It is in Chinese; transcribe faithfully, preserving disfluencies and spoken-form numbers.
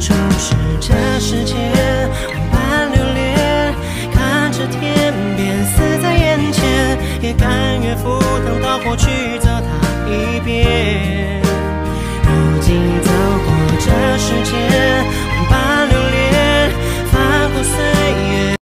注视这世界，万般留恋，看着天边死在眼前，也甘愿赴汤蹈火去